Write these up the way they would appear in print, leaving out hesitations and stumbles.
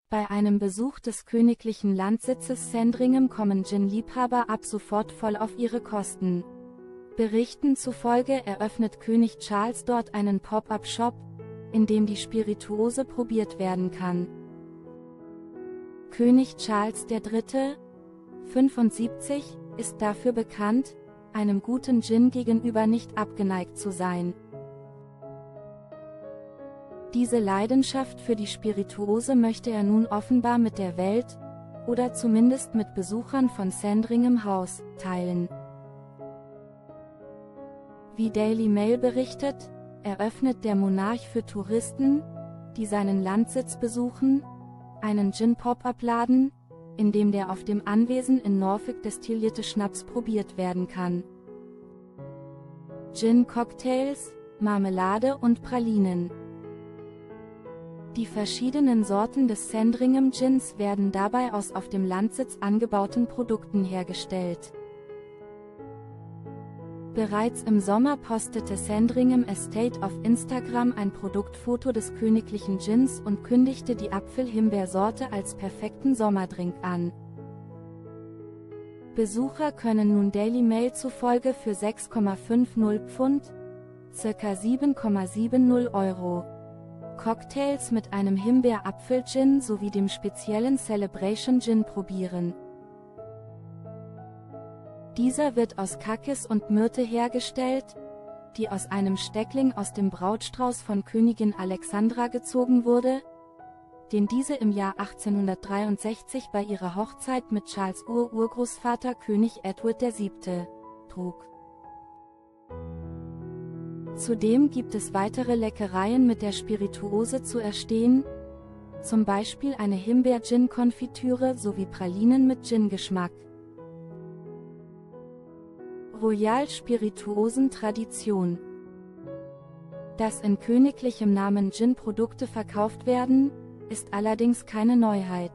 Bei einem Besuch des königlichen Landsitzes Sandringham kommen Gin-Liebhaber ab sofort voll auf ihre Kosten. Berichten zufolge eröffnet König Charles dort einen Pop-up-Shop, in dem die Spirituose probiert werden kann. König Charles III., 75, ist dafür bekannt, einem guten Gin gegenüber nicht abgeneigt zu sein. Diese Leidenschaft für die Spirituose möchte er nun offenbar mit der Welt, oder zumindest mit Besuchern von Sandringham House, teilen. Wie Daily Mail berichtet, eröffnet der Monarch für Touristen, die seinen Landsitz besuchen, einen Gin-Pop-up-Laden, in dem der auf dem Anwesen in Norfolk destillierte Schnaps probiert werden kann. Gin-Cocktails, Marmelade und Pralinen. Die verschiedenen Sorten des Sandringham Gins werden dabei aus auf dem Landsitz angebauten Produkten hergestellt. Bereits im Sommer postete Sandringham Estate auf Instagram ein Produktfoto des königlichen Gins und kündigte die Apfel-Himbeer-Sorte als perfekten Sommerdrink an. Besucher können nun Daily Mail zufolge für 6,50 Pfund, ca. 7,70 Euro, Cocktails mit einem Himbeer-Apfel-Gin sowie dem speziellen Celebration Gin probieren. Dieser wird aus Kakis und Myrte hergestellt, die aus einem Steckling aus dem Brautstrauß von Königin Alexandra gezogen wurde, den diese im Jahr 1863 bei ihrer Hochzeit mit Charles' Urgroßvater König Edward VII. Trug. Zudem gibt es weitere Leckereien mit der Spirituose zu erstehen, zum Beispiel eine Himbeer-Gin-Konfitüre sowie Pralinen mit Gin-Geschmack. Royal Spirituosen-Tradition. Dass in königlichem Namen Gin-Produkte verkauft werden, ist allerdings keine Neuheit.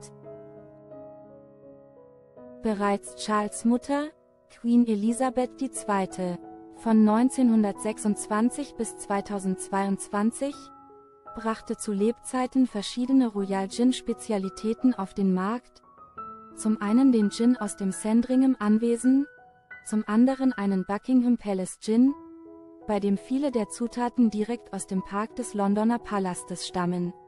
Bereits Charles' Mutter, Queen Elisabeth II., von 1926 bis 2022, brachte zu Lebzeiten verschiedene Royal Gin-Spezialitäten auf den Markt, zum einen den Gin aus dem Sandringham Anwesen, zum anderen einen Buckingham Palace Gin, bei dem viele der Zutaten direkt aus dem Park des Londoner Palastes stammen.